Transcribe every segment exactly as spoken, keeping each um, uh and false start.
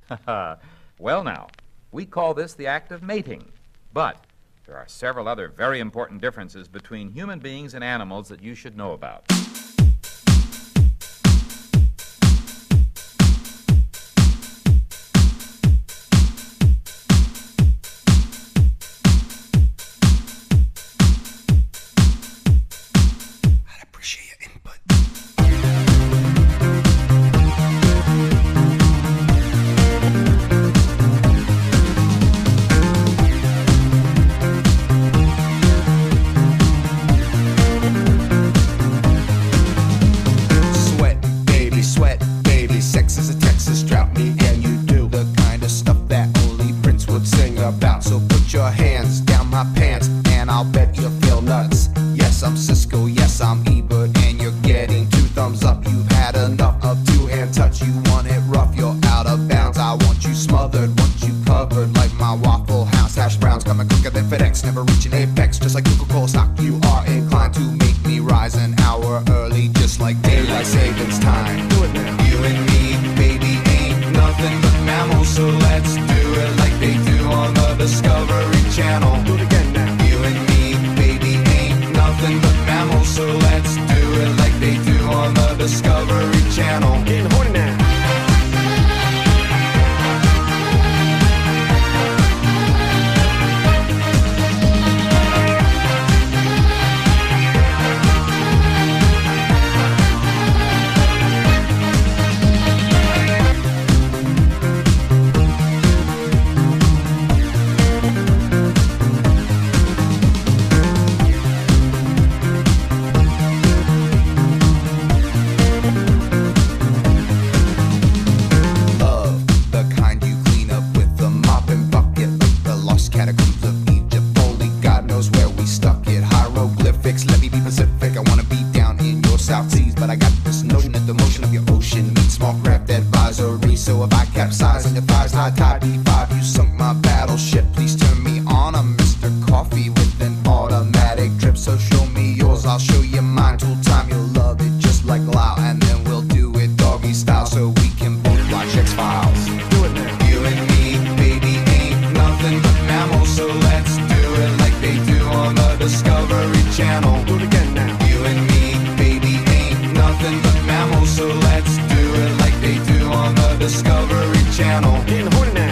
Well, now, we call this the act of mating, but there are several other very important differences between human beings and animals that you should know about. Never reaching apex, just like Coca-Cola stock. You are inclined to make me rise an hour early, just like daylight savings time. Do it now. You and me, baby, ain't nothing but mammals, so let's do it like they do on the Discovery Channel. Do it again now. You and me, baby, ain't nothing but mammals, so let's do it like they do on the Discovery Channel. Getting horny now. So if I capsize on your thighs, high tide B five, you sunk my battleship. Please turn me on. I'm Mister Coffee with an automatic drip. So show me yours, I'll show you mine. Tool time, you'll love it just like Lau. And then we'll do it doggy style so we can both watch X-Files. Do it now. You and me, baby, ain't nothing but mammals, so let's do it like they do on the Discovery Channel. Do it again now. You and me, baby, ain't nothing but mammals, so let's do it like they do on the Discovery Channel. Getting horny now.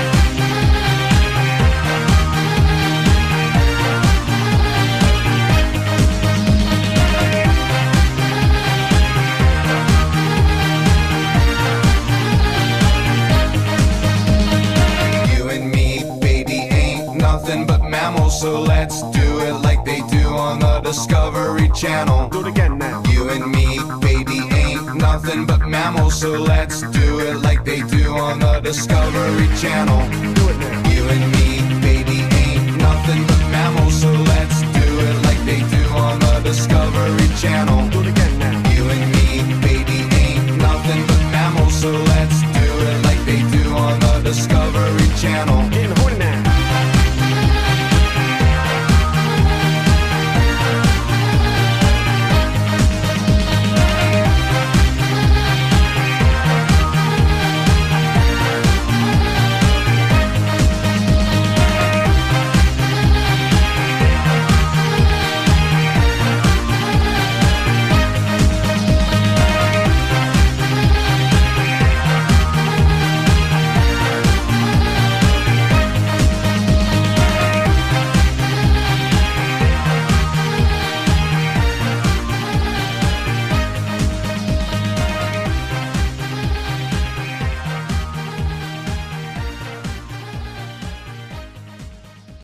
You and me, baby, ain't nothing but mammals, so let's do it like they do on the Discovery Channel. Do it again now. You and me, baby, ain't nothing but mammals, so let's do it like they do on the Discovery Channel. Do it now. You and me, baby, ain't nothing but mammals, so let's do it like they do on the Discovery Channel. Do it again now. You and me, baby, ain't nothing but mammals, so let's do it like they do on the Discovery Channel.